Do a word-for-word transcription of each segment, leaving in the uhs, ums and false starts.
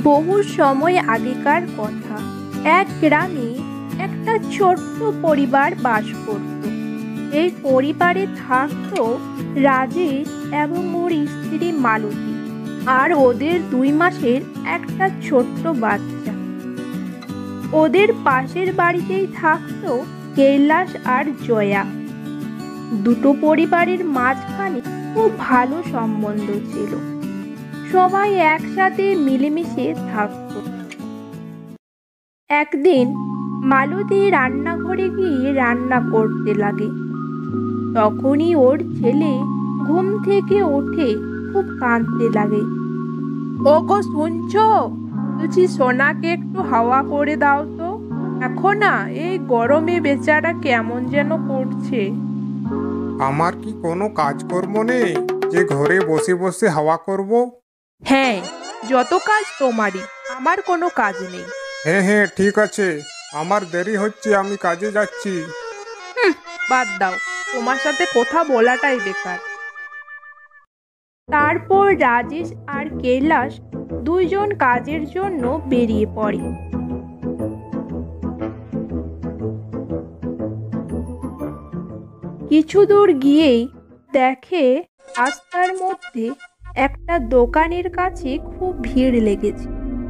বহু সময় আগেকার কথা। এক গ্রামে একটা ছোট্ট পরিবার বাস করত। এই পরিবারে থাকতো রাজেশ এবং ওর স্ত্রী মালতী আর ওদের দুই মাসের একটা ছোট্ট বাচ্চা। ওদের পাশের বাড়িতেই থাকতো কৈলাস আর জয়া। দুটো পরিবারের মাঝখানে খুব ভালো সম্বন্ধ ছিল, সবাই একসাথে মিলেমিশে থাকত। একদিন মালতী রান্নাঘরে গিয়ে রান্না করতে লাগে। তখনই ওর ছেলে ঘুম থেকে উঠে খুব কাঁদতে লাগে। ওগো শুনছো, বলছি সোনাকে একটু হাওয়া করে দাও তো, এখন না এই গরমে বেচারা কেমন যেন করছে। আমার কি কোনো কাজকর্ম নেই যে ঘরে বসে বসে হাওয়া করব? হ্যাঁ, যত কাজ তোমারই, আমার কোনো কাজ নেই। হ্যাঁ হ্যাঁ ঠিক আছে, আমার দেরি হচ্ছে, আমি কাজে যাচ্ছি। হুম, বাদ দাও, তোমার সাথে কথা বলাটাই বেকার। তারপর রাজেশ আর কৈলাস দুইজন কাজের জন্য বেরিয়ে পড়ে। কিছু দূর গিয়েই দেখে রাস্তার মধ্যে একটা দোকানের কাছে খুব ভিড় লেগেছে।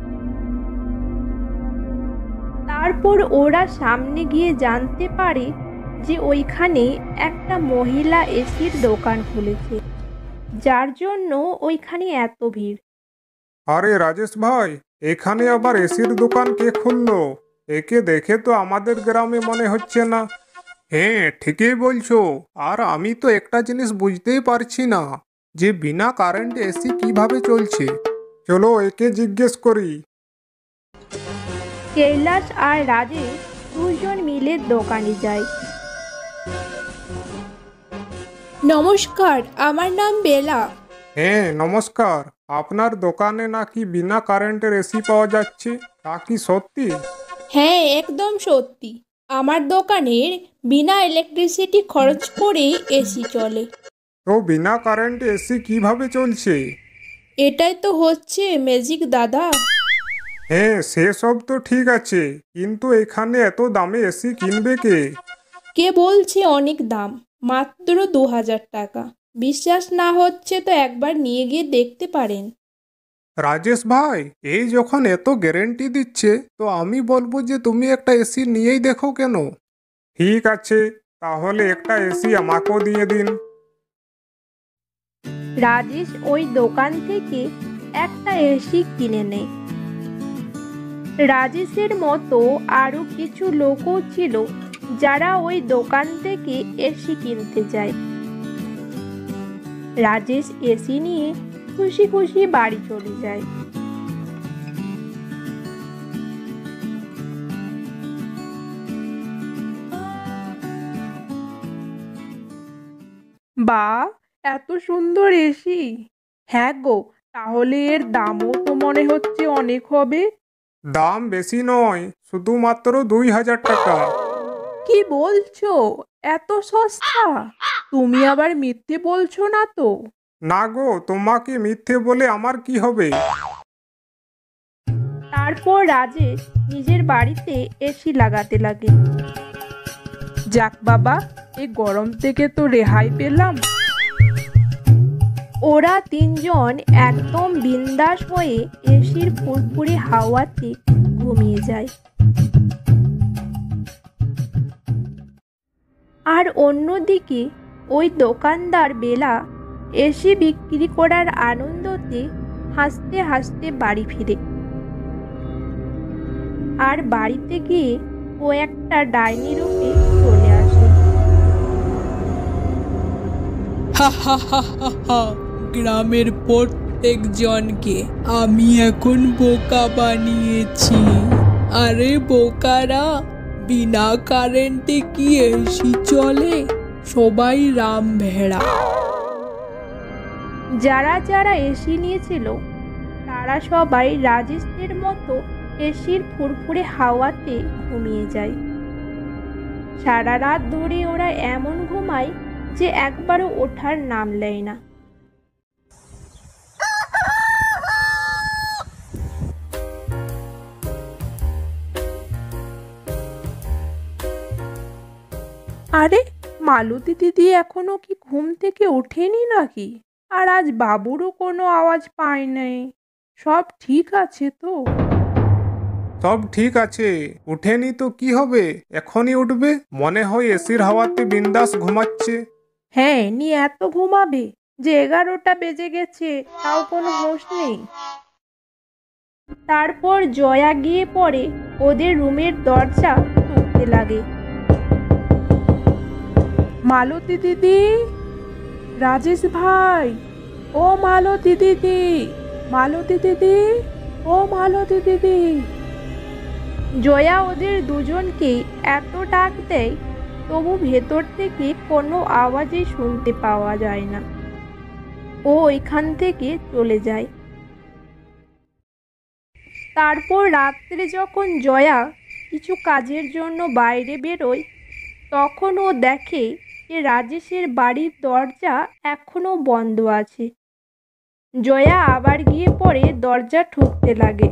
তারপর ওরা সামনে গিয়ে জানতে পারে যে ওইখানে একটা মহিলা এসির দোকান খুলেছে, যার জন্য ওইখানে এত ভিড়। আরে রাজেশ ভাই, এখানে আবার এসির দোকান কে খুললো? একে দেখে তো আমাদের গ্রামে মনে হচ্ছে না। হ্যাঁ ঠিকই বলছো, আর আমি তো একটা জিনিস বুঝতেই পারছি না যে বিনা কারেন্টে এসি কিভাবে চলছে। চলো একে জিজ্ঞেস করি। কৈলাস আর রাজেশ দুজন মিলে দোকানে যায়। নমস্কার, আমার নাম বেলা। হ্যাঁ নমস্কার, আপনার দোকানে নাকি বিনা কারেন্টের এসি পাওয়া যাচ্ছে, তা কি সত্যি? হ্যাঁ, একদম সত্যি। আমার দোকানের বিনা ইলেকট্রিসিটি খরচ করেই এসি চলে। তো বিনা কারেন্টে এসি কিভাবে চলছে? এটাই তো হচ্ছে ম্যাজিক দাদা। হ্যাঁ সেসব তো ঠিক আছে, কিন্তু এখানে এত দামে এসি কিনবে কে? কে বলছে অনেক দাম? মাত্র দু হাজার টাকা। বিশ্বাস না হচ্ছে তো একবার নিয়ে গিয়ে দেখতে পারেন। রাজেশ ভাই, এই যখন এত গ্যারেন্টি দিচ্ছে, তো আমি বলবো যে তুমি একটা এসি নিয়েই দেখো কেন। ঠিক আছে, তাহলে একটা এসি আমাকেও দিয়ে দিন। রাজেশ ওই দোকান থেকে একটা এসি কিনে নেয়। রাজেশের মতো আরো কিছু লোকও ছিল যারা ওই দোকান থেকে এসি কিনতে যায়। রাজেশ এসি নিয়ে খুশি খুশি বাড়ি চলে যায়। বা, এত সুন্দর এসি! হ্যাঁ গো, তাহলে এর দামও তো মনে হচ্ছে অনেক হবে। দাম বেশি নয়, শুধুমাত্র দুই হাজার টাকা। কি বলছো? এত সস্তা? তুমি আবার মিথ্যে বলছো না তো? না গো, তোমাকে মিথ্যে বলে আমার কি হবে? তারপর রাজেশ নিজের বাড়িতে এসি লাগাতে লাগে। যাক বাবা, এই গরম থেকে তো রেহাই পেলাম। ওরা তিনজন একদম বিন্দাস হয়ে এসির ফুরফুরে হাওয়াতে ঘুমিয়ে যায়। আর অন্যদিকে ওই দোকানদার বেলা এসি বিক্রি করার আনন্দতে হাসতে হাসতে বাড়ি ফিরে। আর বাড়িতে গিয়ে ও একটা ডাইনি রূপে চলে আসে। হা হা হা হা হা, গ্রামের প্রত্যেক জনকে আমি এখন বোকা বানিয়েছি। আরে বোকারা, বিনা কারেন্টে কি এসি চলে? সবাই রাম ভেড়া। যারা যারা এসি নিয়েছিল তারা সবাই রাজেশের মতো এসির ফুরফুরে হাওয়াতে ঘুমিয়ে যায়। সারা রাত ধরে ওরা এমন ঘুমায় যে একবারও ওঠার নাম নেয় না। আরে, মালতী দিদি এখনো কি ঘুম থেকে ওঠেনি নাকি? আর আজ বাবুরও কোনো আওয়াজ পাই নাই। সব ঠিক আছে তো? সব ঠিক আছে। উঠেনি তো কি হবে, এখনই উঠবে। মনে হয় এসির হাওয়াতে বিন্দাস ঘুমাচ্ছে। হ্যাঁ, নি এত ঘুমাবে যে এগারোটা বেজে গেছে, তাও কোনো হোশ নেই। তারপর জয়া গিয়ে পড়ে ওদের রুমের দরজা ঠুকতে লাগে। মালতী দিদি, রাজেশ ভাই, ও মালতী দিদি, মালতী দিদি, ও মালতী দিদি। জয়া ওদের দুজনকে এত ডাক দেয়, তবু ভেতর থেকে কোনো আওয়াজই শুনতে পাওয়া যায় না। ও ওইখান থেকে চলে যায়। তারপর রাত্রে যখন জয়া কিছু কাজের জন্য বাইরে বেরোয়, তখন ও দেখে যে রাজেশের বাড়ির দরজা এখনো বন্ধ আছে। জয়া আবার গিয়ে পড়ে দরজা ঠুকতে লাগে,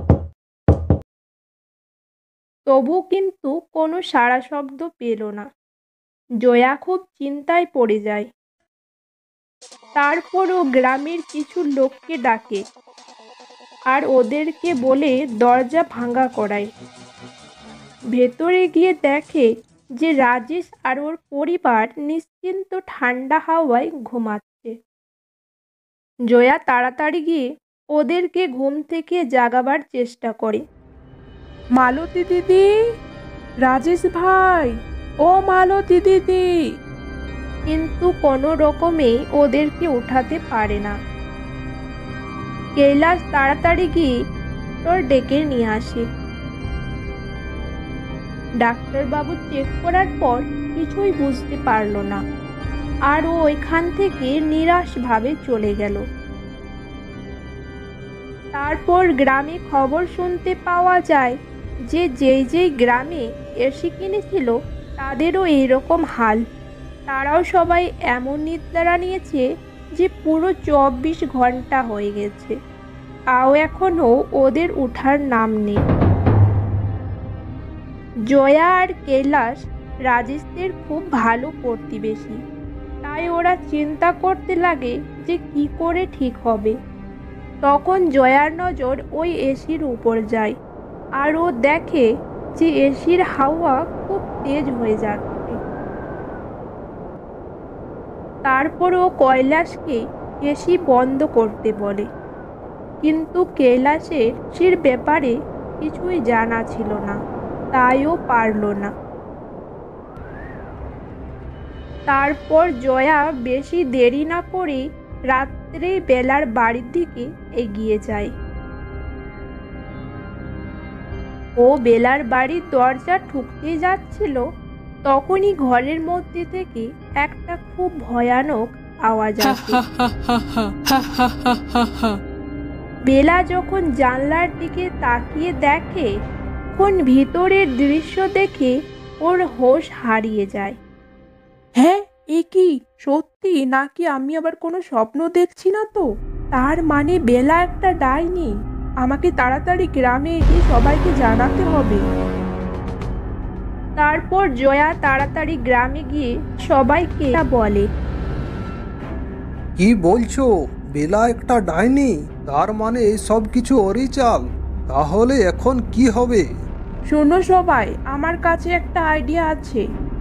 তবু কিন্তু কোনো সাড়া শব্দ পেল না। জয়া খুব চিন্তায় পড়ে যায়। তারপর ও গ্রামের কিছু লোককে ডাকে আর ওদেরকে বলে দরজা ভাঙা করায়। ভেতরে গিয়ে দেখে যে রাজেশ আর ওর পরিবার নিশ্চিন্ত ঠান্ডা হাওয়ায় ঘুমাচ্ছে। জয়া তাড়াতাড়ি গিয়ে ওদেরকে ঘুম থেকে জাগাবার চেষ্টা করে। মালতী দিদি, রাজেশ ভাই, ও মালতী দিদি। কিন্তু কোনো রকমে ওদেরকে উঠাতে পারে না। কৈলাস তাড়াতাড়ি গিয়ে তোর ডেকে নিয়ে আসে। ডাক্তারবাবু চেক করার পর কিছুই বুঝতে পারল না, আর ও ওইখান থেকে নিরাশভাবে চলে গেল। তারপর গ্রামে খবর শুনতে পাওয়া যায় যে যেই যেই গ্রামে এসি কিনেছিল তাদেরও এইরকম হাল। তারাও সবাই এমন নিদ্রা নিয়েছে যে পুরো চব্বিশ ঘন্টা হয়ে গেছে, তাও এখনও ওদের উঠার নাম নেই। জয়া আর কৈলাস রাজেশদের খুব ভালো প্রতিবেশী, তাই ওরা চিন্তা করতে লাগে যে কি করে ঠিক হবে। তখন জয়ার নজর ওই এসির উপর যায়, আর ও দেখে যে এসির হাওয়া খুব তেজ হয়ে যাচ্ছে। তারপর ও কৈলাসকে এসি বন্ধ করতে বলে, কিন্তু কৈলাসের এসির ব্যাপারে কিছুই জানা ছিল না, তাই ও পারল না। তারপর জয়া বেশি দেরি না করে রাত্রে বেলার বাড়ির দিকে এগিয়ে যায়। ও বেলার বাড়ির দরজা ঠুকতে যাচ্ছিল, তখনই ঘরের মধ্যে থেকে একটা খুব ভয়ানক আওয়াজ আসে। বেলা যখন জানলার দিকে তাকিয়ে দেখে, তখন ভিতরের দৃশ্য দেখে ওর হোশ হারিয়ে যায়। হ্যাঁ, এ কি সত্যি নাকি আমি আবার কোনো স্বপ্ন দেখছি না তো? তার মানে বেলা একটা ডাইনি। আমাকে তাড়াতাড়ি গ্রামে গিয়ে সবাইকে জানাতে হবে। তারপর জয়া তাড়াতাড়ি গ্রামে গিয়ে সবাইকে বলে। কি বলছো? বেলা একটা ডাইনি? তার মানে এই সব কিছু ওরই চাল? তাহলে এখন কি হবে? শোনো সবাই, আমার কাছে একটা আইডিয়া আছে।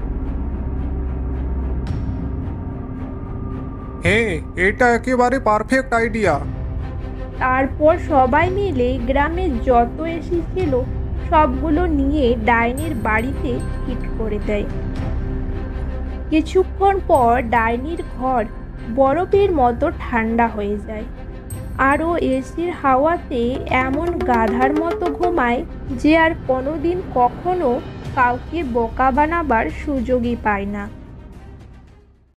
হ্যাঁ, এটা একেবারে পারফেক্ট আইডিয়া। তারপর সবাই মিলে গ্রামের যত এসি ছিল সবগুলো নিয়ে ডাইনির বাড়িতে হিট করে দেয়। কিছুক্ষণ পর ডাইনির ঘর বরফের মতো ঠান্ডা হয়ে যায়, আর ও এসির হাওয়াতে এমন গাধার মতো ঘুমায় যে আর কোনোদিন কখনো কাউকে বোকা বানাবার সুযোগই পায় না।